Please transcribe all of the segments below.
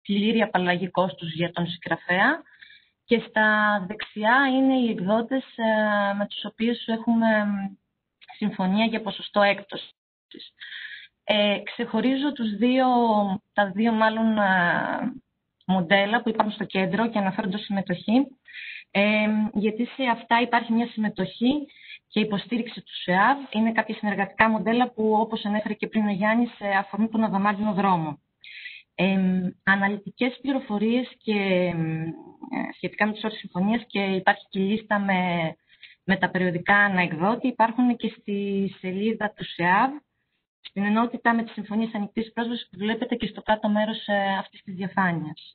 πλήρη απαλλαγή κόστους για τον συγγραφέα. Και στα δεξιά είναι οι εκδότες με τους οποίους έχουμε συμφωνία για ποσοστό έκπτωσης. Ξεχωρίζω τα δύο μάλλον μοντέλα που υπάρχουν στο κέντρο και αναφέρονται ως συμμετοχή, γιατί σε αυτά υπάρχει μια συμμετοχή και υποστήριξη του ΣΕΑΒ. Είναι κάποια συνεργατικά μοντέλα που, όπως ανέφερε και πριν ο Γιάννης, αφορούν τον αδαμάντινο δρόμο. Αναλυτικές πληροφορίες και σχετικά με τις όρους συμφωνίας, και υπάρχει και λίστα με τα περιοδικά αναεκδότη, υπάρχουν και στη σελίδα του ΣΕΑΒ, στην ενότητα με τις συμφωνίες ανοιχτής πρόσβασης που βλέπετε και στο κάτω μέρος αυτής της διαφάνειας.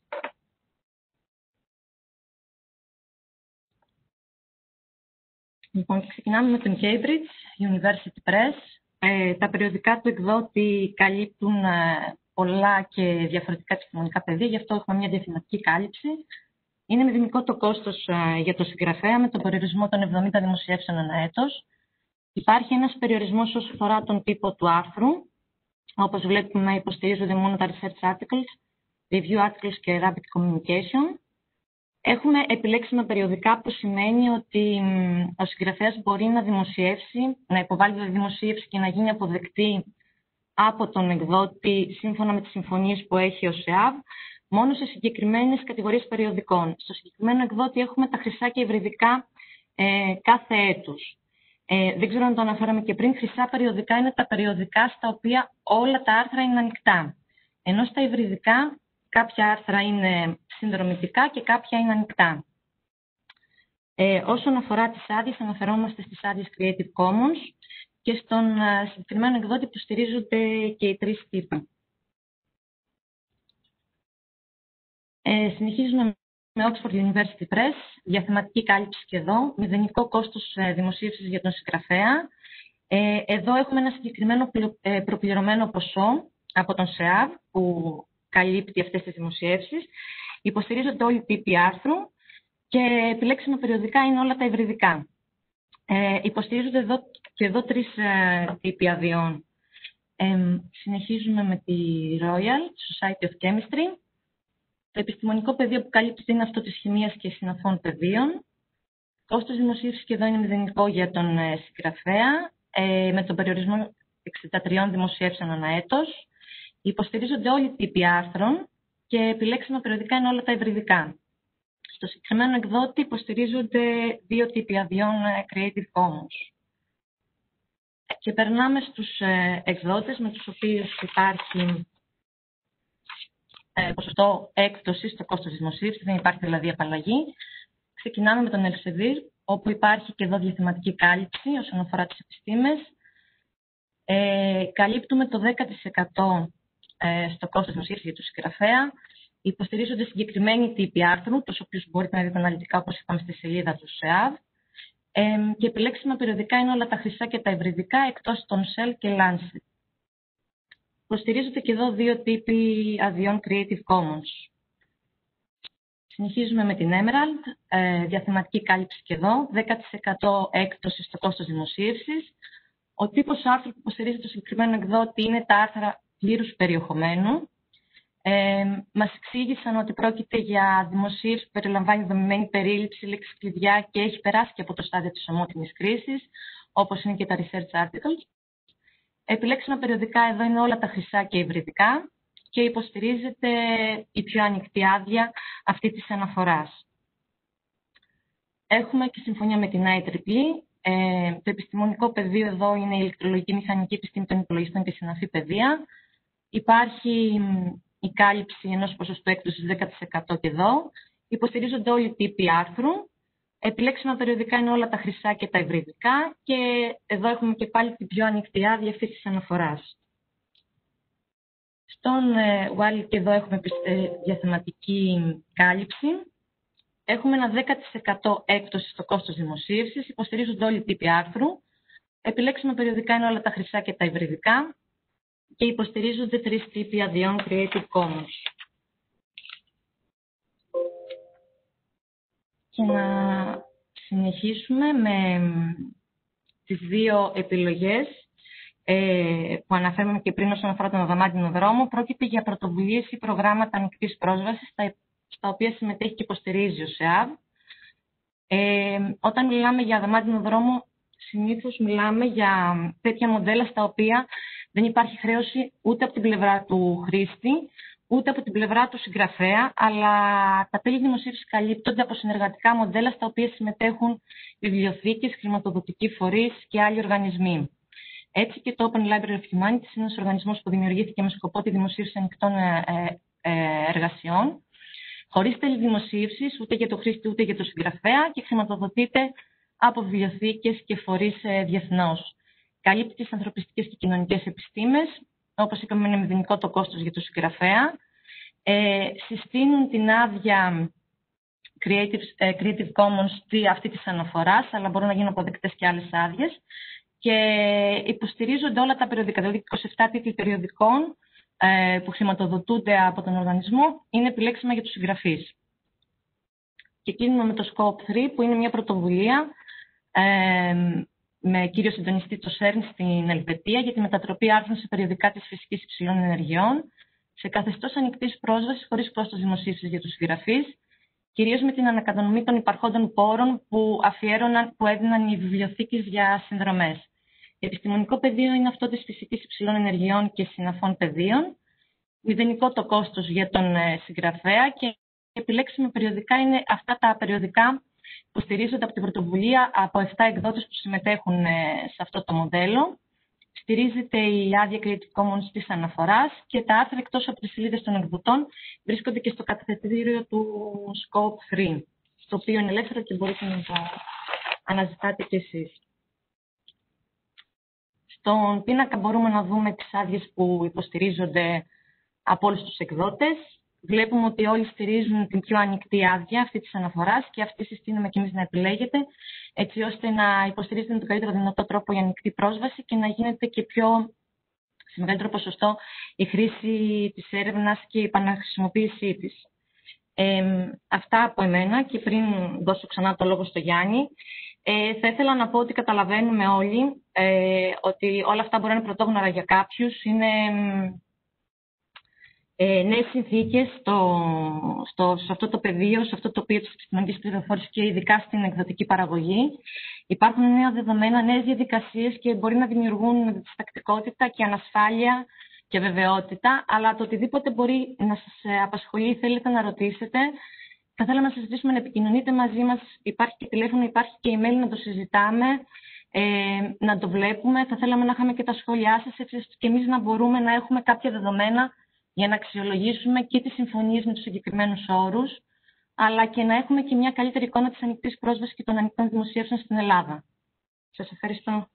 Λοιπόν, ξεκινάμε με τον Cambridge University Press. Τα περιοδικά του εκδότη καλύπτουν πολλά και διαφορετικά επιστημονικά πεδία, γι' αυτό έχουμε μια διαφημιστική κάλυψη. Είναι μηδενικό το κόστος για το συγγραφέα, με τον περιορισμό των 70 δημοσιεύσεων ανά έτος. Υπάρχει ένας περιορισμός όσον αφορά τον τύπο του άρθρου. Όπως βλέπουμε, υποστηρίζονται μόνο τα research articles, review articles και rapid communication. Έχουμε επιλέξιμα περιοδικά, που σημαίνει ότι ο συγγραφέας μπορεί να δημοσιεύσει, να υποβάλει δημοσίευση και να γίνει αποδεκτή από τον εκδότη σύμφωνα με τις συμφωνίες που έχει ο ΣΕΑΒ, μόνο σε συγκεκριμένες κατηγορίες περιοδικών. Στο συγκεκριμένο εκδότη έχουμε τα χρυσά και υβριδικά κάθε έτους. Δεν ξέρω αν το αναφέραμε και πριν, χρυσά περιοδικά είναι τα περιοδικά στα οποία όλα τα άρθρα είναι ανοιχτά. Ενώ στα υβριδικά κάποια άρθρα είναι συνδρομητικά και κάποια είναι ανοιχτά. Όσον αφορά τις άδειες, αναφερόμαστε στις άδειες Creative Commons και στον συγκεκριμένο εκδότη που στηρίζονται και οι τρεις τύποι. Συνεχίζουμε με Oxford University Press, διαθεματική κάλυψη και εδώ, μηδενικό κόστος δημοσίευσης για τον συγγραφέα. Εδώ έχουμε ένα συγκεκριμένο προπληρωμένο ποσό από τον ΣΕΑΒ που καλύπτει αυτές τις δημοσιεύσεις. Υποστηρίζονται όλοι οι τύποι άρθρου και επιλέξιμα περιοδικά είναι όλα τα υβριδικά. Υποστηρίζονται εδώ τρεις τύποι αδειών. Συνεχίζουμε με τη Royal Society of Chemistry. Το επιστημονικό πεδίο που καλύπτει είναι αυτό της χημείας και συναφών πεδίων. Κόστος δημοσίευσης και εδώ είναι μηδενικό για τον συγγραφέα, με τον περιορισμό 63 δημοσιεύσεων ανά έτος. Υποστηρίζονται όλοι οι τύποι άρθρων και επιλέξιμα περιοδικά είναι όλα τα υβριδικά. Στο συγκεκριμένο εκδότη υποστηρίζονται δύο τύποι αδειών Creative Commons. Και περνάμε στους εκδότες με τους οποίους υπάρχει ποσοστό έκπτωση στο κόστος της δημοσίευσης, δεν υπάρχει δηλαδή απαλλαγή. Ξεκινάμε με τον Elsevier, όπου υπάρχει και εδώ διαθεματική κάλυψη όσον αφορά τις επιστήμες. Καλύπτουμε το 10% στο κόστος δημοσίευσης για τον συγγραφέα. Υποστηρίζονται συγκεκριμένοι τύποι άρθρου, τους οποίους μπορείτε να δείτε αναλυτικά, όπως είπαμε, στη σελίδα του ΣΕΑΒ. Και επιλέξιμα περιοδικά είναι όλα τα χρυσά και τα υβριδικά, εκτός των Cell και Lancet. Υποστηρίζονται και εδώ δύο τύποι αδειών Creative Commons. Συνεχίζουμε με την Emerald, διαθεματική κάλυψη και εδώ, 10% έκπτωση στο κόστος δημοσίευσης. Ο τύπος άρθρου που υποστηρίζει το συγκεκριμένο εκδότη είναι τα άρθρα πλήρους περιεχομένου. Μας εξήγησαν ότι πρόκειται για δημοσίευση που περιλαμβάνει δομημένη περίληψη, λέξεις κλειδιά και έχει περάσει και από το στάδιο της ομότιμης κρίσης, όπως είναι και τα research articles. Επιλέξιμα περιοδικά εδώ είναι όλα τα χρυσά και υβριδικά και υποστηρίζεται η πιο ανοιχτή άδεια αυτή της αναφοράς. Έχουμε και συμφωνία με την IEEE. Το επιστημονικό πεδίο εδώ είναι η ηλεκτρολογική μηχανική επιστήμη των υπολογιστών και συναφή παιδεία. Υπάρχει η κάλυψη ενός ποσοστού έκπτωσης 10% και εδώ. Υποστηρίζονται όλοι οι τύποι άρθρου. Επιλέξιμα περιοδικά είναι όλα τα χρυσά και τα υβριδικά και εδώ έχουμε και πάλι την πιο ανοιχτή άδεια αυτής της αναφοράς. Στον Wiley και εδώ έχουμε διαθεματική κάλυψη. Έχουμε ένα 10% έκπτωση στο κόστος δημοσίευσης. Υποστηρίζονται όλοι οι τύποι άρθρου. Επιλέξιμα περιοδικά είναι όλα τα χρυσά και τα υβριδικά και υποστηρίζονται τρεις τύποι αδειών Creative Commons. Και να συνεχίσουμε με τις δύο επιλογές που αναφέραμε και πριν όσον αφορά τον αδαμάντινο δρόμο, πρόκειται για πρωτοβουλίες ή προγράμματα ανοιχτής πρόσβασης, στα οποία συμμετέχει και υποστηρίζει ο ΣΕΑΒ. Όταν μιλάμε για αδαμάντινο δρόμο, συνήθως μιλάμε για τέτοια μοντέλα στα οποία δεν υπάρχει χρέωση ούτε από την πλευρά του χρήστη, ούτε από την πλευρά του συγγραφέα, αλλά τα τέλη δημοσίευσης καλύπτονται από συνεργατικά μοντέλα στα οποία συμμετέχουν βιβλιοθήκες, χρηματοδοτικοί φορείς και άλλοι οργανισμοί. Έτσι και το Open Library of Humanities είναι ένας οργανισμός που δημιουργήθηκε με σκοπό τη δημοσίευση ανοιχτών εργασιών, χωρίς τέλη δημοσίευσης ούτε για το χρήστη ούτε για το συγγραφέα και χρηματοδοτείται από βιβλιοθήκες και φορείς διεθνώς. Καλύπτει τις ανθρωπιστικές και κοινωνικές επιστήμες, όπως είπαμε είναι μηδενικό το κόστος για το συγγραφέα. Συστήνουν την άδεια Creative Commons αυτή της αναφοράς, αλλά μπορούν να γίνουν αποδεκτές και άλλες άδειες. Και υποστηρίζονται όλα τα περιοδικά, δηλαδή 27 τίτλοι περιοδικών που χρηματοδοτούνται από τον οργανισμό, είναι επιλέξιμα για τους συγγραφείς. Και κλείνουμε με το Scope 3, που είναι μια πρωτοβουλία με κύριο συντονιστή το ΣΕΡΝ στην Ελβετία για τη μετατροπή άρθρων σε περιοδικά της φυσικής υψηλών ενεργειών, σε καθεστώς ανοιχτής πρόσβασης χωρίς κόστος δημοσίευσης για τους συγγραφείς, κυρίως με την ανακατανομή των υπαρχόντων πόρων που έδιναν οι βιβλιοθήκες για συνδρομές. Επιστημονικό πεδίο είναι αυτό της φυσικής υψηλών ενεργειών και συναφών πεδίων. Μηδενικό το κόστος για τον συγγραφέα και επιλέξιμα περιοδικά είναι αυτά τα περιοδικά που στηρίζονται από την πρωτοβουλία από 7 εκδότες που συμμετέχουν σε αυτό το μοντέλο. Στηρίζεται η άδεια Creative Commons της αναφοράς και τα άρθρα εκτός από τις σελίδες των εκδοτών βρίσκονται και στο καταθετήριο του Scope 3, στο οποίο είναι ελεύθερο και μπορείτε να το αναζητάτε κι εσείς. Στον πίνακα μπορούμε να δούμε τις άδειες που υποστηρίζονται από όλους τους εκδότες. Βλέπουμε ότι όλοι στηρίζουν την πιο ανοιχτή άδεια αυτή της αναφοράς και αυτή συστήνουμε και εμείς να επιλέγετε, έτσι ώστε να υποστηρίζετε με τον καλύτερο δυνατό τρόπο η ανοιχτή πρόσβαση και να γίνεται και σε μεγαλύτερο ποσοστό η χρήση της έρευνας και η επαναχρησιμοποίησή της. Αυτά από εμένα και πριν δώσω ξανά το λόγο στο Γιάννη, θα ήθελα να πω ότι καταλαβαίνουμε όλοι ότι όλα αυτά μπορεί να είναι πρωτόγνωρα για κάποιους. Είναι νέες συνθήκες σε αυτό το πεδίο, σε αυτό το τοπίο της επιστημονικής πληροφόρησης και ειδικά στην εκδοτική παραγωγή. Υπάρχουν νέα δεδομένα, νέες διαδικασίες και μπορεί να δημιουργούν διστακτικότητα και ανασφάλεια και βεβαιότητα, αλλά το οτιδήποτε μπορεί να σας απασχολεί ή θέλετε να ρωτήσετε, θα θέλαμε να συζητήσουμε, να επικοινωνείτε μαζί μας. Υπάρχει και τηλέφωνο, υπάρχει και email να το συζητάμε, να το βλέπουμε. Θα θέλαμε να είχαμε και τα σχόλιά σας, έτσι ώστε και εμείς να μπορούμε να έχουμε κάποια δεδομένα για να αξιολογήσουμε και τις συμφωνίες με τους συγκεκριμένους όρους, αλλά και να έχουμε και μια καλύτερη εικόνα της ανοιχτής πρόσβασης και των ανοιχτών δημοσίευσεων στην Ελλάδα. Σας ευχαριστώ.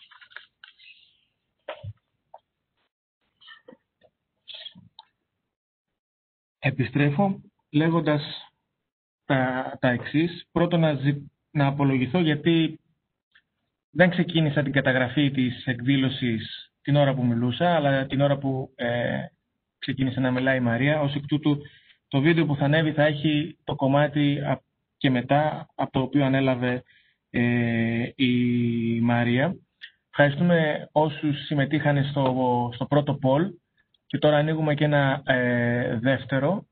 Επιστρέφω λέγοντας τα εξής. Πρώτον, να απολογηθώ γιατί δεν ξεκίνησα την καταγραφή της εκδήλωσης την ώρα που μιλούσα, αλλά την ώρα που ξεκίνησε να μιλάει η Μαρία. Ως εκ τούτου, το βίντεο που θα ανέβει θα έχει το κομμάτι και μετά από το οποίο ανέλαβε η Μαρία. Ευχαριστούμε όσους συμμετείχαν στο πρώτο poll και τώρα ανοίγουμε και ένα δεύτερο,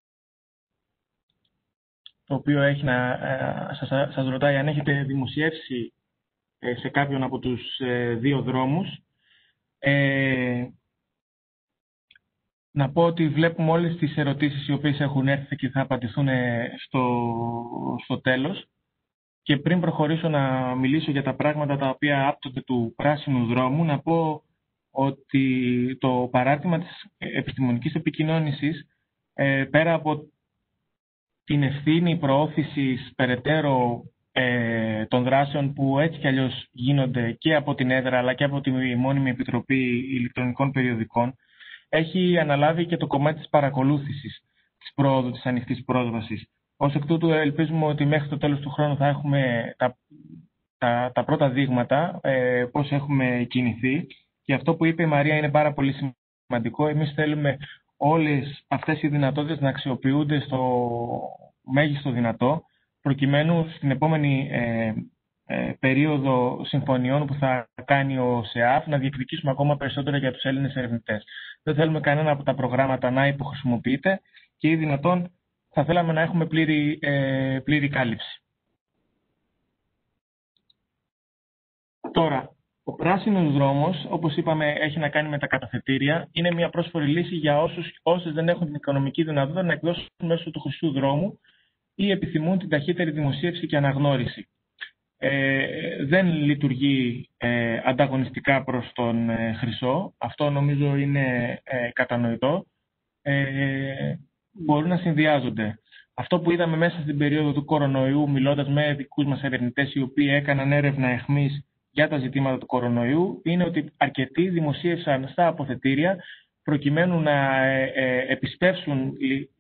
το οποίο έχει σας ρωτάει αν έχετε δημοσιεύσει σε κάποιον από τους δύο δρόμους. Να πω ότι βλέπουμε όλες τις ερωτήσεις οι οποίες έχουν έρθει και θα απαντηθούν στο τέλος. Και πριν προχωρήσω να μιλήσω για τα πράγματα τα οποία άπτονται του πράσινου δρόμου, να πω ότι το παράρτημα της επιστημονικής επικοινώνησης, πέρα από την ευθύνη προώθησης περαιτέρω των δράσεων που έτσι κι αλλιώς γίνονται και από την έδρα αλλά και από τη Μόνιμη Επιτροπή Ηλεκτρονικών Περιοδικών, έχει αναλάβει και το κομμάτι της παρακολούθησης της πρόοδου της ανοιχτής πρόσβασης. Ως εκ τούτου ελπίζουμε ότι μέχρι το τέλος του χρόνου θα έχουμε τα πρώτα δείγματα πώς έχουμε κινηθεί, και αυτό που είπε η Μαρία είναι πάρα πολύ σημαντικό. Εμείς θέλουμε όλες αυτές οι δυνατότητες να αξιοποιούνται στο μέγιστο δυνατό, προκειμένου στην επόμενη περίοδο συμφωνιών που θα κάνει ο ΣΕΑΦ να διεκδικήσουμε ακόμα περισσότερα για τους Έλληνες ερευνητές. Δεν θέλουμε κανένα από τα προγράμματα να υποχρησιμοποιείται και ή δυνατόν θα θέλαμε να έχουμε πλήρη κάλυψη. Τώρα, ο πράσινος δρόμος, όπως είπαμε, έχει να κάνει με τα καταθετήρια. Είναι μια πρόσφορη λύση για όσους δεν έχουν την οικονομική δυνατότητα να εκδώσουν μέσω του χρυσού δρόμου ή επιθυμούν την ταχύτερη δημοσίευση και αναγνώριση. Δεν λειτουργεί ανταγωνιστικά προς τον χρυσό. Αυτό νομίζω είναι κατανοητό. Μπορούν να συνδυάζονται. Αυτό που είδαμε μέσα στην περίοδο του κορονοϊού, μιλώντας με δικούς μας ερευνητές οι οποίοι έκαναν έρευνα αιχμής για τα ζητήματα του κορονοϊού, είναι ότι αρκετοί δημοσίευσαν στα αποθετήρια προκειμένου να επισπεύσουν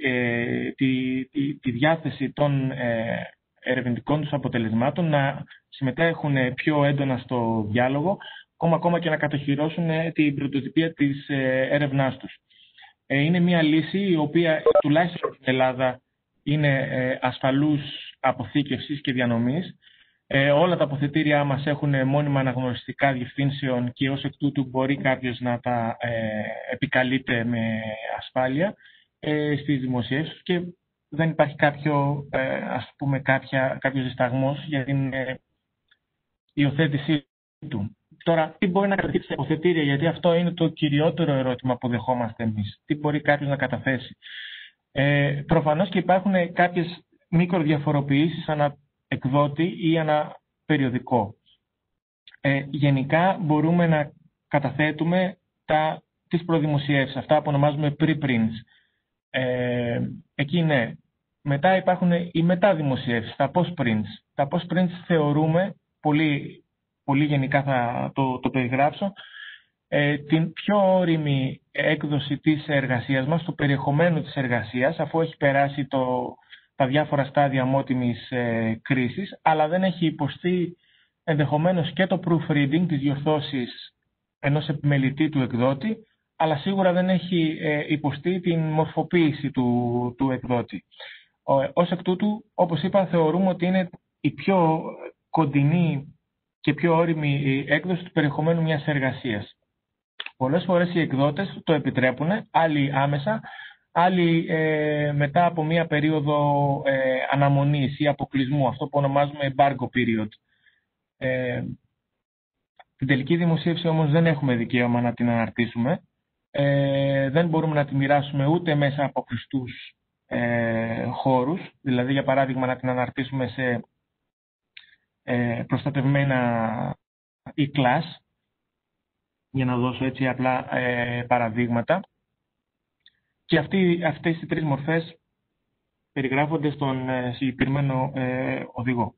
τη διάθεση των ερευνητικών τους αποτελεσμάτων, να συμμετέχουν πιο έντονα στο διάλογο, ακόμα και να κατοχυρώσουν την πρωτοτυπία της έρευνάς τους. Είναι μια λύση η οποία τουλάχιστον στην Ελλάδα είναι ασφαλούς αποθήκευσης και διανομής. Όλα τα αποθετήριά μας έχουν μόνιμα αναγνωριστικά διευθύνσεων και ως εκ τούτου μπορεί κάποιος να τα επικαλείται με ασφάλεια στις δημοσιεύσεις και δεν υπάρχει κάποιος δισταγμός για την υιοθέτησή του. Τώρα, τι μπορεί να καταθέσει σε αποθετήρια, γιατί αυτό είναι το κυριότερο ερώτημα που δεχόμαστε εμείς. Τι μπορεί κάποιος να καταθέσει. Προφανώς και υπάρχουν κάποιες μικροδιαφοροποιήσεις ανά εκδότη ή ανά περιοδικό. Γενικά μπορούμε να καταθέτουμε τις προδημοσιεύσεις, αυτά που ονομάζουμε preprints. Εκεί ναι. Μετά υπάρχουν οι μεταδημοσιεύσεις, τα postprints. Τα postprints θεωρούμε, πολύ γενικά θα το περιγράψω, την πιο όριμη έκδοση της εργασίας μας, του περιεχομένου της εργασίας, αφού έχει περάσει τα διάφορα στάδια αμότιμης κρίσης, αλλά δεν έχει υποστεί ενδεχομένως και το proofreading, τις διορθώσεις ενός επιμελητή του εκδότη, αλλά σίγουρα δεν έχει υποστεί την μορφοποίηση του εκδότη. Ως εκ τούτου, όπως είπα, θεωρούμε ότι είναι η πιο κοντινή και πιο όριμη έκδοση του περιεχομένου μιας εργασίας. Πολλές φορές οι εκδότες το επιτρέπουν, άλλοι άμεσα, άλλοι μετά από μια περίοδο αναμονής ή αποκλεισμού, αυτό που ονομάζουμε embargo period. Την τελική δημοσίευση όμως δεν έχουμε δικαίωμα να την αναρτήσουμε. Δεν μπορούμε να τη μοιράσουμε ούτε μέσα από κλειστούς χώρους, δηλαδή για παράδειγμα να την αναρτήσουμε σε προστατευμένα e-class, για να δώσω έτσι απλά παραδείγματα. Και αυτές οι τρεις μορφές περιγράφονται στον συγκεκριμένο οδηγό.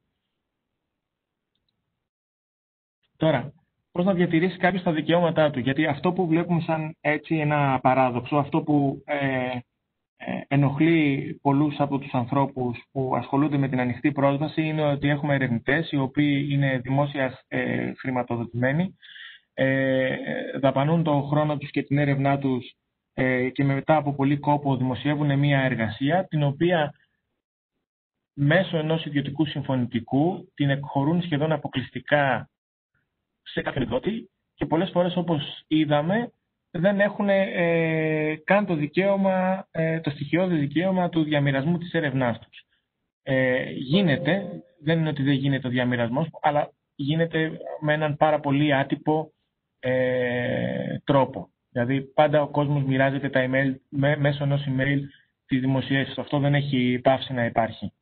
Τώρα, πώς να διατηρήσει κάποιος τα δικαιώματά του, γιατί αυτό που βλέπουμε σαν έτσι ένα παράδοξο, αυτό που ενοχλεί πολλούς από τους ανθρώπους που ασχολούνται με την ανοιχτή πρόσβαση, είναι ότι έχουμε ερευνητές οι οποίοι είναι δημόσια χρηματοδοτημένοι, δαπανούν τον χρόνο τους και την έρευνά τους και μετά από πολύ κόπο δημοσιεύουν μια εργασία την οποία μέσω ενός ιδιωτικού συμφωνητικού την εκχωρούν σχεδόν αποκλειστικά σε κάποιον εκδότη και πολλές φορές, όπως είδαμε, δεν έχουν καν το δικαίωμα, το στοιχειώδη δικαίωμα του διαμοιρασμού της έρευνάς τους. Γίνεται, δεν είναι ότι δεν γίνεται ο διαμοιρασμός, αλλά γίνεται με έναν πάρα πολύ άτυπο τρόπο. Δηλαδή πάντα ο κόσμος μοιράζεται τα email μέσω ενός email της δημοσίευσης. Αυτό δεν έχει πάυσει να υπάρχει.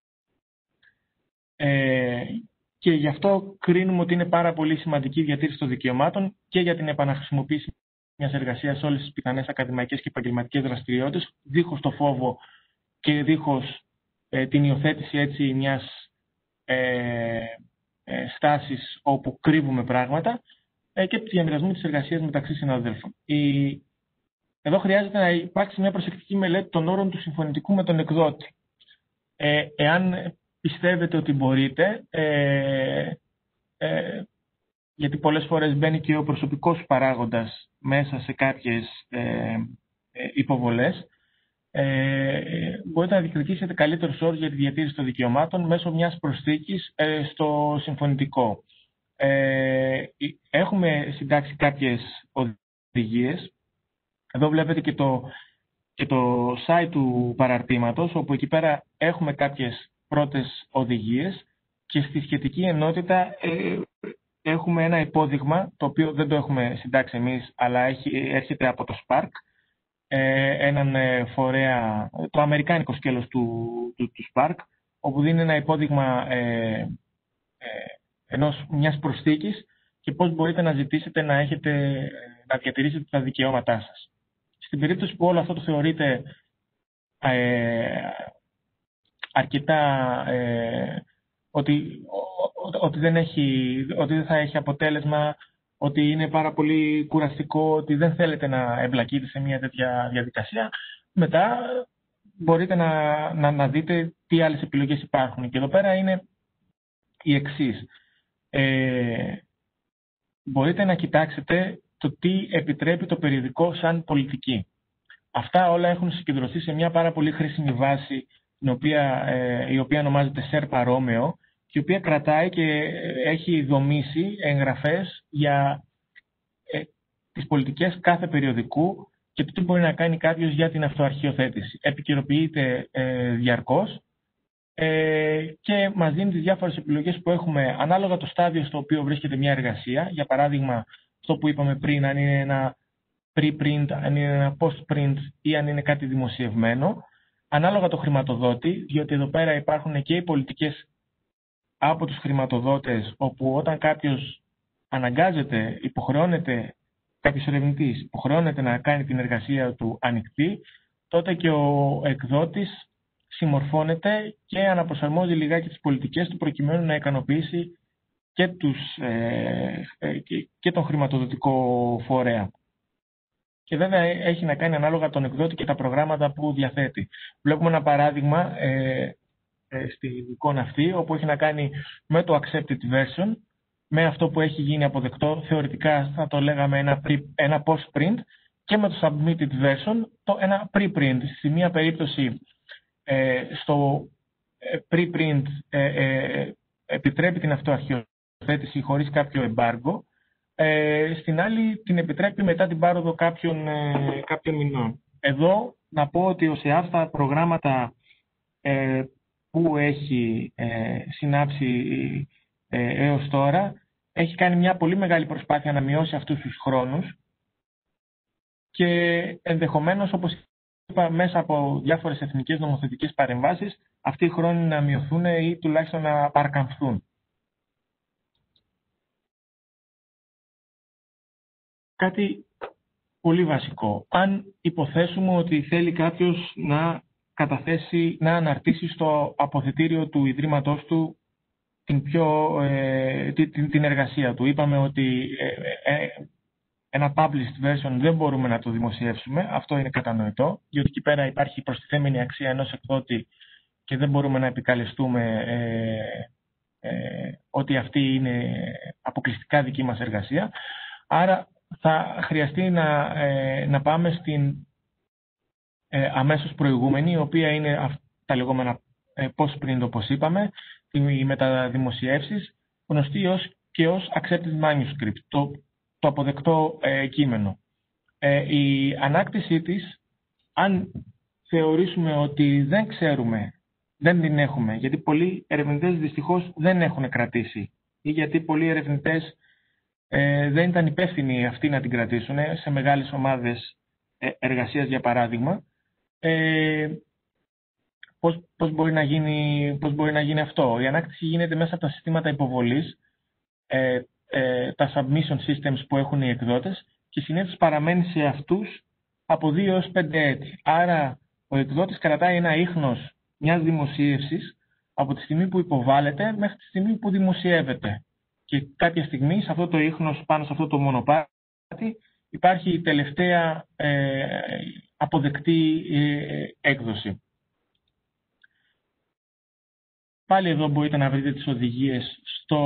Και γι' αυτό κρίνουμε ότι είναι πάρα πολύ σημαντική η διατήρηση των δικαιωμάτων και για την επαναχρησιμοποίηση μιας εργασίας σε όλες τις πιθανές ακαδημαϊκές και επαγγελματικές δραστηριότητες, δίχως το φόβο και δίχως την υιοθέτηση έτσι μιας στάσης όπου κρύβουμε πράγματα, και του διαμοιρασμού της εργασίας μεταξύ συναδέλφων. Εδώ χρειάζεται να υπάρξει μια προσεκτική μελέτη των όρων του συμφωνητικού με τον εκδότη. Εάν πιστεύετε ότι μπορείτε, γιατί πολλές φορές μπαίνει και ο προσωπικός παράγοντας μέσα σε κάποιες υποβολές, μπορείτε να διεκδικήσετε καλύτερους όρους για τη διατήρηση των δικαιωμάτων μέσω μιας προσθήκης στο συμφωνητικό. Έχουμε συντάξει κάποιες οδηγίες. Εδώ βλέπετε και το site του παραρτήματος, όπου εκεί πέρα έχουμε κάποιες πρώτες οδηγίες και στη σχετική ενότητα έχουμε ένα υπόδειγμα, το οποίο δεν το έχουμε συντάξει εμείς, αλλά έρχεται από το Spark, έναν φορέα, το αμερικάνικο σκέλος του Spark, όπου δίνει ένα υπόδειγμα μιας προσθήκης και πώς μπορείτε να ζητήσετε να διατηρήσετε τα δικαιώματά σας. Στην περίπτωση που όλο αυτό το θεωρείτε αρκετά ότι δεν θα έχει αποτέλεσμα, ότι είναι πάρα πολύ κουραστικό, ότι δεν θέλετε να εμπλακείτε σε μια τέτοια διαδικασία, μετά μπορείτε να δείτε τι άλλες επιλογές υπάρχουν. Και εδώ πέρα είναι η εξής. Μπορείτε να κοιτάξετε το τι επιτρέπει το περιοδικό σαν πολιτική. Αυτά όλα έχουν συγκεντρωθεί σε μια πάρα πολύ χρήσιμη βάση, η οποία ονομάζεται SHARE Παρόμαιο, και η οποία κρατάει και έχει δομήσει εγγραφές για τις πολιτικές κάθε περιοδικού και το τι μπορεί να κάνει κάποιος για την αυτοαρχιοθέτηση. Επικαιροποιείται διαρκώς και μας δίνει τις διάφορες επιλογές που έχουμε ανάλογα το στάδιο στο οποίο βρίσκεται μια εργασία. Για παράδειγμα, αυτό που είπαμε πριν, αν είναι ένα pre-print, αν είναι ένα post-print ή αν είναι κάτι δημοσιευμένο. Ανάλογα το χρηματοδότη, διότι εδώ πέρα υπάρχουν και οι πολιτικές από τους χρηματοδότες, όπου όταν κάποιος κάποιος ερευνητής υποχρεώνεται να κάνει την εργασία του ανοιχτή, τότε και ο εκδότης συμμορφώνεται και αναπροσαρμόζει λιγάκι τις πολιτικές του προκειμένου να ικανοποιήσει και τον χρηματοδοτικό φορέα. Και βέβαια έχει να κάνει ανάλογα τον εκδότη και τα προγράμματα που διαθέτει. Βλέπουμε ένα παράδειγμα στη εικόνα αυτή, όπου έχει να κάνει με το accepted version, με αυτό που έχει γίνει αποδεκτό, θεωρητικά θα το λέγαμε ένα post-print, και με το submitted version, ένα pre-print. Στη μία περίπτωση στο pre-print επιτρέπει την αυτοαρχιοθέτηση χωρίς κάποιο εμπάργκο, στην άλλη την επιτρέπει μετά την πάροδο κάποιων μηνών. Εδώ να πω ότι ο ΣΕΑΒ στα προγράμματα που έχει συνάψει έως τώρα έχει κάνει μια πολύ μεγάλη προσπάθεια να μειώσει αυτούς τους χρόνους και ενδεχομένως, όπως είπα, μέσα από διάφορες εθνικές νομοθετικές παρεμβάσεις αυτοί οι χρόνοι να μειωθούν ή τουλάχιστον να παρακαμφθούν. Κάτι πολύ βασικό. Αν υποθέσουμε ότι θέλει κάποιος να αναρτήσει στο αποθετήριο του Ιδρύματός του την εργασία του. Είπαμε ότι ένα published version δεν μπορούμε να το δημοσιεύσουμε. Αυτό είναι κατανοητό, διότι εκεί πέρα υπάρχει προστιθέμενη αξία ενός εκδότη και δεν μπορούμε να επικαλεστούμε ότι αυτή είναι αποκλειστικά δική μας εργασία. Άρα θα χρειαστεί να πάμε στην αμέσως προηγούμενη, η οποία είναι τα λεγόμενα post-print, όπως είπαμε, οι μεταδημοσιεύσεις, γνωστή ως accepted manuscript, το αποδεκτό κείμενο. Η ανάκτησή της, αν θεωρήσουμε ότι δεν ξέρουμε, δεν την έχουμε, γιατί πολλοί ερευνητές δυστυχώς δεν έχουν κρατήσει ή γιατί πολλοί ερευνητές δεν ήταν υπεύθυνοι αυτοί να την κρατήσουν σε μεγάλες ομάδες εργασίας, για παράδειγμα, πώς μπορεί να γίνει αυτό. Η ανάκτηση γίνεται μέσα από τα συστήματα υποβολής, τα submission systems που έχουν οι εκδότες, και συνήθως παραμένει σε αυτούς από 2 έως 5 έτη. Άρα ο εκδότης κρατάει ένα ίχνος μιας δημοσίευσης από τη στιγμή που υποβάλλεται μέχρι τη στιγμή που δημοσιεύεται. Και κάποια στιγμή σε αυτό το ίχνος, πάνω σε αυτό το μονοπάτι, υπάρχει η τελευταία αποδεκτή έκδοση. Πάλι εδώ μπορείτε να βρείτε τις οδηγίες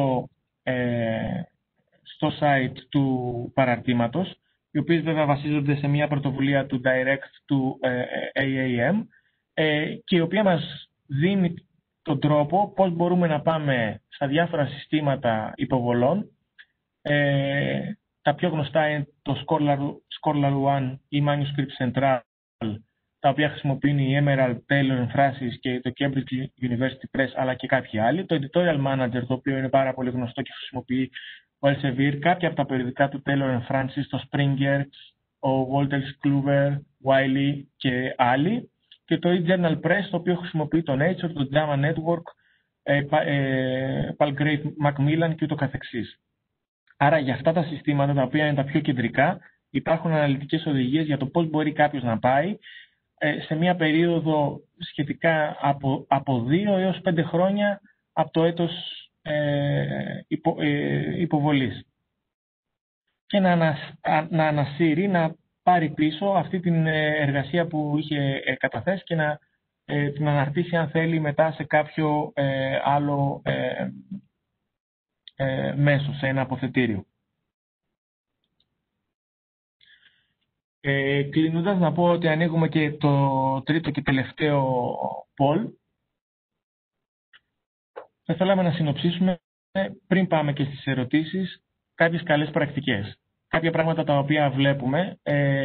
στο site του παραρτήματος, οι οποίες βέβαια βασίζονται σε μια πρωτοβουλία του Direct του AAM και η οποία μας δίνει τον τρόπο πώς μπορούμε να πάμε στα διάφορα συστήματα υποβολών. Τα πιο γνωστά είναι το Scholar One ή Manuscript Central, τα οποία χρησιμοποιούν η Emerald, Taylor & Francis και το Cambridge University Press, αλλά και κάποιοι άλλοι. Το Editorial Manager, το οποίο είναι πάρα πολύ γνωστό και χρησιμοποιεί ο Elsevier, κάποια από τα περιοδικά του Taylor & Francis, το Springer, ο Walters Kluwer, Wiley και άλλοι. Και το e-Journal Press, το οποίο χρησιμοποιεί το Nature, το JAMA Network, Palgrave Macmillan και ούτω καθεξής. Άρα για αυτά τα συστήματα, τα οποία είναι τα πιο κεντρικά, υπάρχουν αναλυτικές οδηγίες για το πώς μπορεί κάποιος να πάει σε μια περίοδο σχετικά από 2 έως 5 χρόνια από το έτος υποβολής. Και να ανασύρει, να πάρει πίσω αυτή την εργασία που είχε καταθέσει και να την αναρτήσει αν θέλει μετά σε κάποιο άλλο μέσο, σε ένα αποθετήριο. Κλείνοντας, να πω ότι ανοίγουμε και το τρίτο και τελευταίο poll. Θα θέλαμε να συνοψίσουμε, πριν πάμε και στις ερωτήσεις, κάποιες καλές πρακτικές. Κάποια πράγματα τα οποία βλέπουμε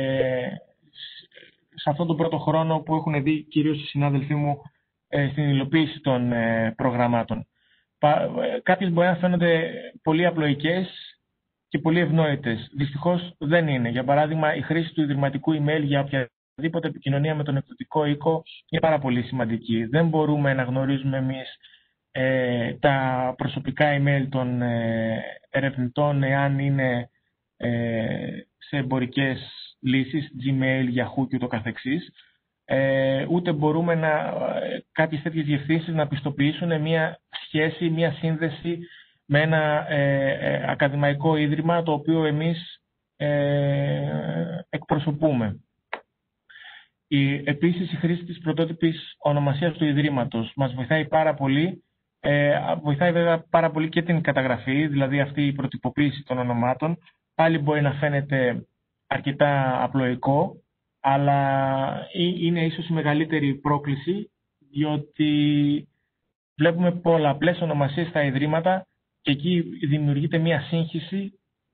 σε αυτόν τον πρώτο χρόνο που έχουν δει κυρίως οι συνάδελφοί μου στην υλοποίηση των προγραμμάτων. Κάποιες μπορεί να φαίνονται πολύ απλοϊκές και πολύ ευνόητες. Δυστυχώς δεν είναι. Για παράδειγμα, η χρήση του ιδρυματικού email για οποιαδήποτε επικοινωνία με τον εκδοτικό οίκο είναι πάρα πολύ σημαντική. Δεν μπορούμε να γνωρίζουμε εμείς τα προσωπικά email των ερευνητών εάν είναι σε εμπορικές λύσεις, Gmail, Yahoo και ούτω καθεξής. Ούτε μπορούμε κάποιες τέτοιες διευθύνσεις να πιστοποιήσουν μια σχέση, μια σύνδεση με ένα ακαδημαϊκό ίδρυμα το οποίο εμείς εκπροσωπούμε. Επίσης, η χρήση της πρωτότυπης ονομασίας του Ιδρύματος μας βοηθάει πάρα πολύ. Βοηθάει βέβαια πάρα πολύ και την καταγραφή, δηλαδή αυτή η προτυποποίηση των ονομάτων. Πάλι μπορεί να φαίνεται αρκετά απλοϊκό, αλλά είναι ίσως η μεγαλύτερη πρόκληση, διότι βλέπουμε πολλαπλές ονομασίες στα ιδρύματα και εκεί δημιουργείται μια σύγχυση,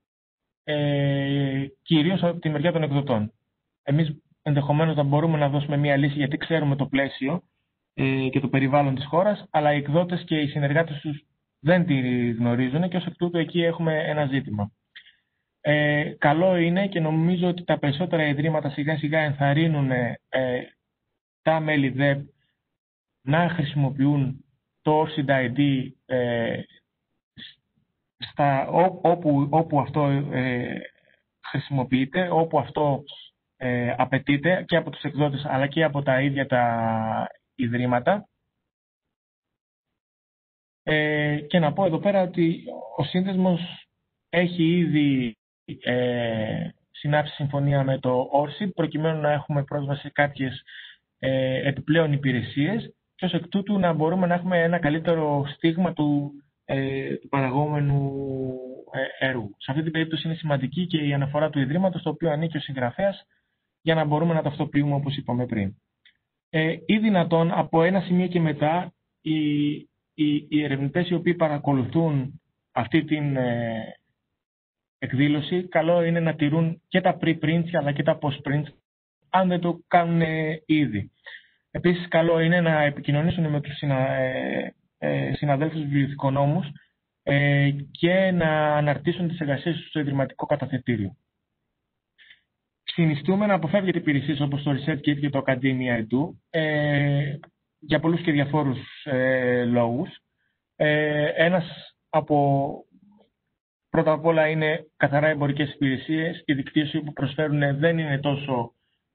κυρίως από τη μεριά των εκδοτών. Εμείς ενδεχομένως να μπορούμε να δώσουμε μια λύση, γιατί ξέρουμε το πλαίσιο και το περιβάλλον της χώρας, αλλά οι εκδότες και οι συνεργάτες τους δεν τη γνωρίζουν και ως εκ τούτου εκεί έχουμε ένα ζήτημα. Καλό είναι και νομίζω ότι τα περισσότερα ιδρύματα σιγά σιγά ενθαρρύνουν τα μέλη ΔΕΠ να χρησιμοποιούν το ORCID ID όπου αυτό χρησιμοποιείται, όπου αυτό απαιτείται και από τους εκδότες αλλά και από τα ίδια τα ιδρύματα. Και να πω εδώ πέρα ότι ο σύνδεσμος έχει ήδη συνάψει συμφωνία με το ORCID προκειμένου να έχουμε πρόσβαση σε κάποιες επιπλέον υπηρεσίες και ως εκ τούτου να μπορούμε να έχουμε ένα καλύτερο στίγμα του παραγόμενου έργου. Σε αυτή την περίπτωση είναι σημαντική και η αναφορά του Ιδρύματος, το οποίο ανήκει ο συγγραφέας, για να μπορούμε να ταυτοποιούμε όπως είπαμε πριν. Ή δυνατόν από ένα σημείο και μετά οι ερευνητές οι οποίοι παρακολουθούν αυτή την εκδήλωση, καλό είναι να τηρούν και τα pre-prints αλλά και τα post-prints, αν δεν το κάνουν ήδη. Επίσης, καλό είναι να επικοινωνήσουν με τους συναδέλφους βιβλιοθηκονόμους και να αναρτήσουν τις εργασίες τους στο ιδρυματικό καταθετήριο. Συνιστούμε να αποφεύγετε υπηρεσίες όπως το ResearchGate και το Academia Edu για πολλούς και διαφόρους λόγους. Ένας πρώτα απ' όλα είναι καθαρά εμπορικές υπηρεσίες. Η δικτύωση που προσφέρουν δεν είναι τόσο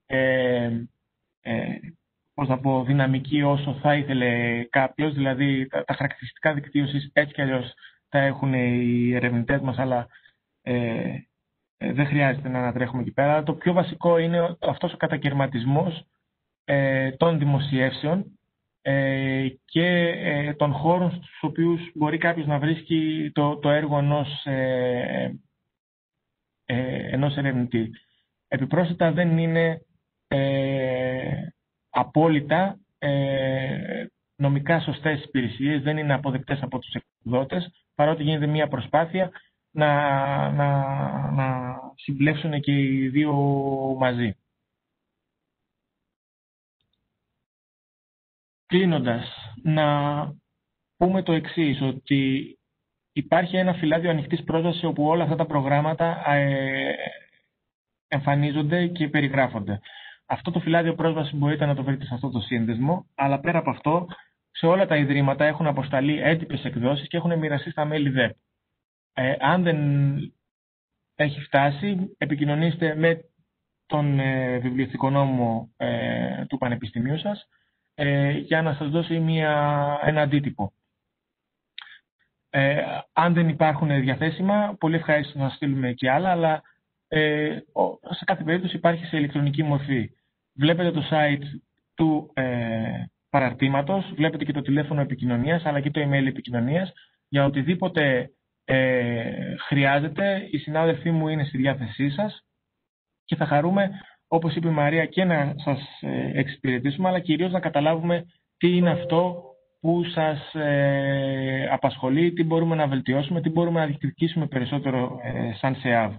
δυναμική όσο θα ήθελε κάποιος. Δηλαδή τα χαρακτηριστικά δικτύωσης έτσι κι αλλιώς τα έχουν οι ερευνητές μας, αλλά δεν χρειάζεται να ανατρέχουμε εκεί πέρα. Το πιο βασικό είναι αυτός ο κατακαιρματισμός των δημοσιεύσεων και των χώρων στους οποίους μπορεί κάποιος να βρίσκει το έργο ενός ερευνητή. Επιπρόσθετα δεν είναι απόλυτα νομικά σωστές υπηρεσίες, δεν είναι αποδεκτές από τους εκδότες, παρότι γίνεται μια προσπάθεια να συμπλέξουν και οι δύο μαζί. Κλείνοντας, να πούμε το εξής, ότι υπάρχει ένα φυλάδιο ανοιχτής πρόσβασης όπου όλα αυτά τα προγράμματα εμφανίζονται και περιγράφονται. Αυτό το φυλάδιο πρόσβασης μπορείτε να το βρείτε σε αυτό το σύνδεσμο, αλλά πέρα από αυτό, σε όλα τα ιδρύματα έχουν αποσταλεί έντυπες εκδόσεις και έχουν μοιραστεί στα μέλη ΔΕΠ. Αν δεν έχει φτάσει, επικοινωνήστε με τον βιβλιοθηκονόμο του Πανεπιστημίου σας για να σας δώσει ένα αντίτυπο. Αν δεν υπάρχουν διαθέσιμα, πολύ ευχαριστώ να σας στείλουμε και άλλα, αλλά σε κάθε περίπτωση υπάρχει σε ηλεκτρονική μορφή. Βλέπετε το site του παραρτήματος, βλέπετε και το τηλέφωνο επικοινωνίας, αλλά και το email επικοινωνίας. Για οτιδήποτε χρειάζεται, οι συνάδελφοί μου είναι στη διάθεσή σας και θα χαρούμε, όπως είπε η Μαρία, και να σας εξυπηρετήσουμε, αλλά κυρίως να καταλάβουμε τι είναι αυτό που σας απασχολεί, τι μπορούμε να βελτιώσουμε, τι μπορούμε να διεκδικήσουμε περισσότερο σαν ΣΕΑΒ.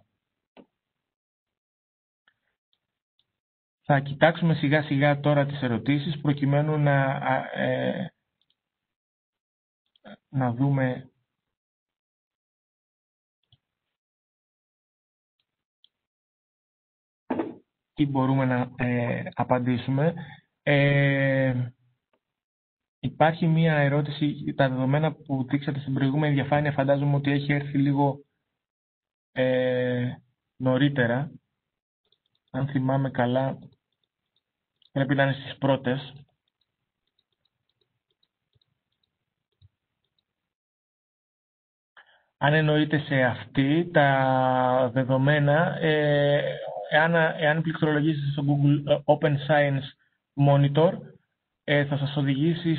Θα κοιτάξουμε σιγά σιγά τώρα τις ερωτήσεις, προκειμένου να δούμε τι μπορούμε να απαντήσουμε. Υπάρχει μία ερώτηση, τα δεδομένα που δείξατε στην προηγούμενη διαφάνεια φαντάζομαι ότι έχει έρθει λίγο νωρίτερα. Αν θυμάμαι καλά, πρέπει να είναι στις πρώτες. Αν εννοείται σε αυτή, τα δεδομένα, εάν πληκτρολογήσετε στο Google Open Science Monitor, θα σας οδηγήσει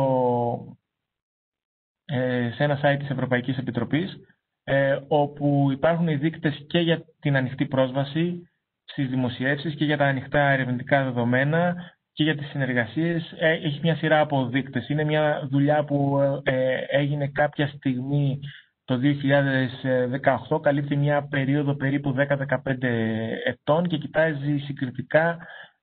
σε ένα site της Ευρωπαϊκής Επιτροπής, όπου υπάρχουν οι δείκτες και για την ανοιχτή πρόσβαση στις δημοσιεύσεις και για τα ανοιχτά ερευνητικά δεδομένα και για τις συνεργασίες. Έχει μια σειρά από δείκτες. Είναι μια δουλειά που έγινε κάποια στιγμή το 2018, καλύπτει μια περίοδο περίπου 10-15 ετών και κοιτάζει συγκριτικά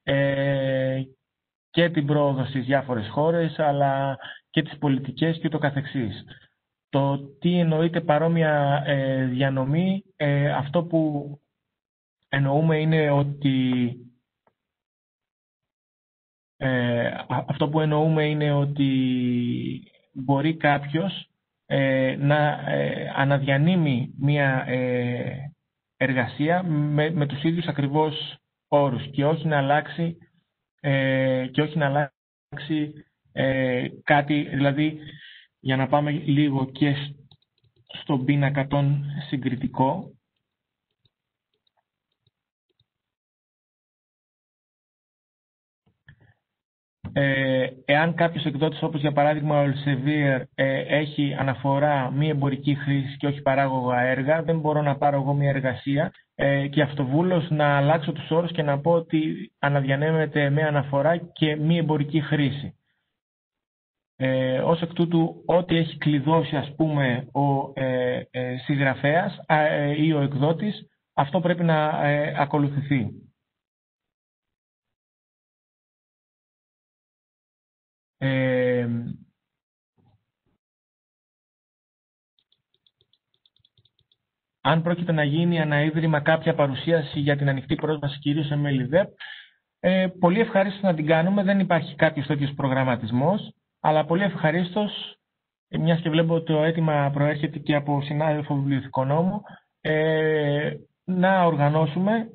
και την πρόοδο στις διάφορες χώρες, αλλά και τις πολιτικές και το καθεξής. Το τι εννοείται παρόμοια διανομή, αυτό που εννοούμε είναι ότι μπορεί κάποιος να αναδιανύμει μια εργασία με τους ίδιους ακριβώς όρους και όχι να αλλάξει κάτι, δηλαδή για να πάμε λίγο και στον πίνακα τον συγκριτικό. Εάν κάποιος εκδότης, όπως για παράδειγμα ο Elsevier, έχει αναφορά μη εμπορική χρήση και όχι παράγωγα έργα, δεν μπορώ να πάρω εγώ μια εργασία και αυτοβούλως να αλλάξω τους όρους και να πω ότι αναδιανέμεται με αναφορά και μη εμπορική χρήση. Ως εκ τούτου, ό,τι έχει κλειδώσει, ας πούμε, ο συγγραφέας ή ο εκδότης, αυτό πρέπει να ακολουθηθεί. Αν πρόκειται να γίνει ένα ίδρυμα κάποια παρουσίαση για την ανοιχτή πρόσβαση κυρίως σε μέλη ΔΕΠ, πολύ ευχαρίστως να την κάνουμε. Δεν υπάρχει κάποιος τέτοιος προγραμματισμός, αλλά πολύ ευχαρίστως, μιας και βλέπω ότι το αίτημα προέρχεται και από συνάδελφο βιβλιοθηκονόμο, να οργανώσουμε,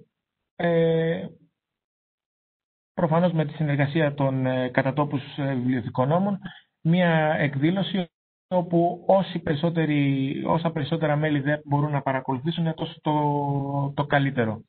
προφανώς με τη συνεργασία των κατατόπους βιβλιοθηκονόμων, μια εκδήλωση όπου όσα περισσότερα μέλη ΔΕΠ μπορούν να παρακολουθήσουν, τόσο το καλύτερο.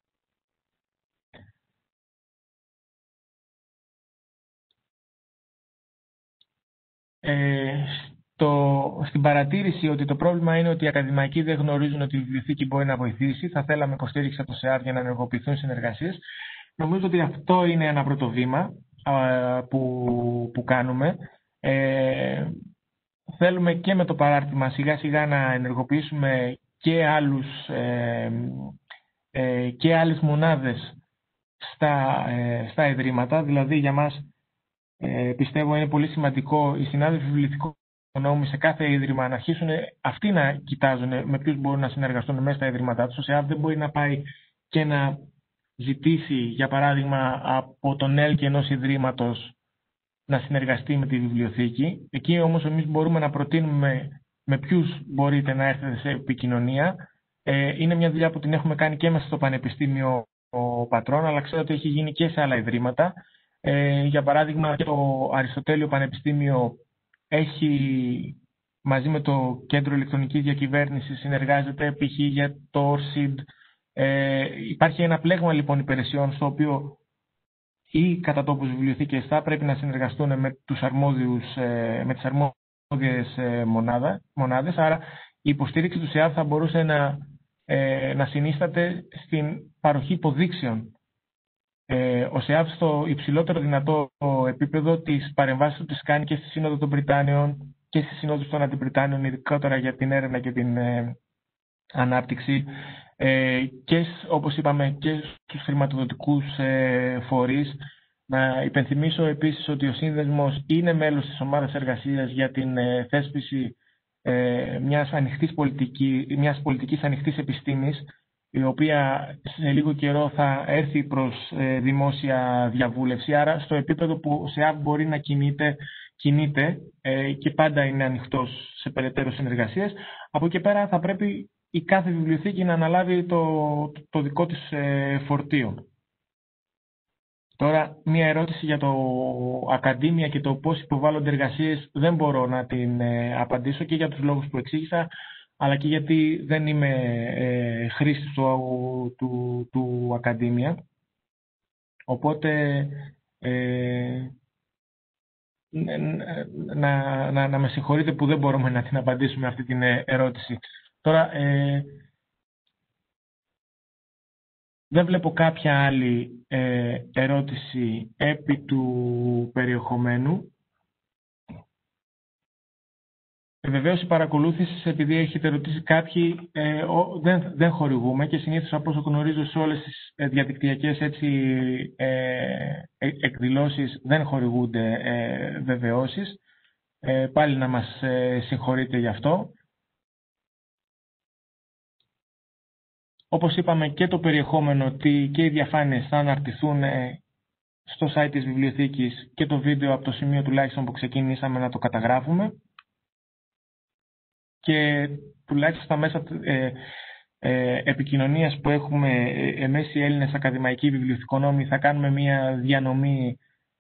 Στην παρατήρηση ότι το πρόβλημα είναι ότι οι ακαδημαϊκοί δεν γνωρίζουν ότι η βιβλιοθήκη μπορεί να βοηθήσει, θα θέλαμε υποστήριξη από το ΣΕΑΒ για να ενεργοποιηθούν συνεργασίες. Νομίζω ότι αυτό είναι ένα πρώτο βήμα. που κάνουμε. Θέλουμε και με το παράρτημα σιγά σιγά να ενεργοποιήσουμε και άλλες μονάδες στα ιδρύματα. Δηλαδή για μας πιστεύω είναι πολύ σημαντικό οι συνάδελφοι βιβλιοθηκονόμοι σε κάθε ίδρυμα να αρχίσουν αυτοί να κοιτάζουν με ποιους μπορούν να συνεργαστούν μέσα στα ιδρύματά τους. Ο ΣΕΑΒ δεν μπορεί να πάει και να ζητήσει, για παράδειγμα, από τον ΕΛΚ ενός ιδρύματος να συνεργαστεί με τη βιβλιοθήκη. Εκεί όμως εμείς μπορούμε να προτείνουμε με ποιους μπορείτε να έρθετε σε επικοινωνία. Είναι μια δουλειά που την έχουμε κάνει και μέσα στο Πανεπιστήμιο Πατρών, αλλά ξέρω ότι έχει γίνει και σε άλλα ιδρύματα. Για παράδειγμα, το Αριστοτέλειο Πανεπιστήμιο έχει μαζί με το Κέντρο Ηλεκτρονικής Διακυβέρνησης συνεργάζεται, π.χ. για το ORCID. Υπάρχει ένα πλέγμα λοιπόν υπηρεσιών στο οποίο οι κατά τόπους βιβλιοθήκες θα πρέπει να συνεργαστούν με τις αρμόδιες μονάδες. Άρα η υποστήριξη του ΣΕΑΒ θα μπορούσε να συνίσταται στην παροχή υποδείξεων. Ο ΣΕΑΒ στο υψηλότερο δυνατό επίπεδο της παρεμβάσης του τις κάνει και στη Σύνοδο των Βρυτάνιων και στη Σύνοδο των Αντιβρυτάνιων, ειδικότερα για την έρευνα και την ανάπτυξη, και όπως είπαμε και στους χρηματοδοτικούς φορείς. Να υπενθυμίσω επίσης ότι ο Σύνδεσμος είναι μέλος της ομάδας εργασίας για την θέσπιση μιας πολιτικής ανοιχτής επιστήμης, η οποία σε λίγο καιρό θα έρθει προς δημόσια διαβούλευση. Άρα στο επίπεδο που ο ΣΕΑΒ μπορεί να κινείται και πάντα είναι ανοιχτός σε περαιτέρω συνεργασίες. Από εκεί πέρα θα πρέπει η κάθε βιβλιοθήκη να αναλάβει το δικό της φορτίο. Τώρα, μία ερώτηση για το Ακαδήμια και το πώς υποβάλλονται εργασίες δεν μπορώ να την απαντήσω, και για τους λόγους που εξήγησα, αλλά και γιατί δεν είμαι χρήστης του Ακαδήμια. Οπότε να με συγχωρείτε που δεν μπορούμε να την απαντήσουμε αυτή την ερώτηση. Τώρα, δεν βλέπω κάποια άλλη ερώτηση επί του περιεχομένου. Βεβαίως η παρακολούθηση, επειδή έχετε ρωτήσει κάποιοι, δεν χορηγούμε, και συνήθως από όσο γνωρίζω σε όλες τις διαδικτυακές εκδηλώσεις δεν χορηγούνται βεβαιώσεις. Πάλι να μας συγχωρείτε γι' αυτό. Όπως είπαμε, και το περιεχόμενο και οι διαφάνειες θα αναρτηθούν στο site της βιβλιοθήκης, και το βίντεο από το σημείο τουλάχιστον που ξεκινήσαμε να το καταγράφουμε. Και τουλάχιστον στα μέσα επικοινωνίας που έχουμε εμείς οι Έλληνες ακαδημαϊκοί βιβλιοθηκονόμοι, θα κάνουμε μια διανομή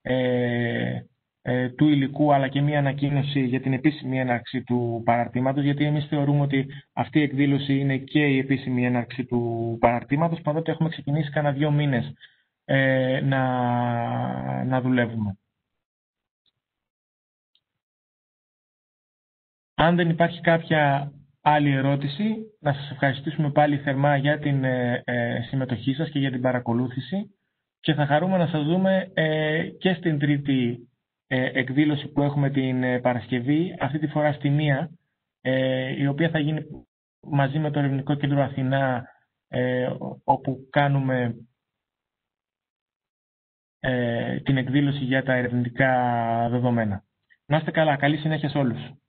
του υλικού, αλλά και μια ανακοίνωση για την επίσημη έναρξη του παραρτήματος, γιατί εμείς θεωρούμε ότι αυτή η εκδήλωση είναι και η επίσημη έναρξη του παραρτήματος, παρότι έχουμε ξεκινήσει κάνα 2 μήνες να δουλεύουμε. Αν δεν υπάρχει κάποια άλλη ερώτηση, να σας ευχαριστήσουμε πάλι θερμά για την συμμετοχή σας και για την παρακολούθηση, και θα χαρούμε να σας δούμε και στην τρίτη εκδήλωση που έχουμε την Παρασκευή, αυτή τη φορά στη 1, η οποία θα γίνει μαζί με το Ερευνητικό Κέντρο Αθηνά, όπου κάνουμε την εκδήλωση για τα ερευνητικά δεδομένα. Να είστε καλά, καλή συνέχεια σε όλους.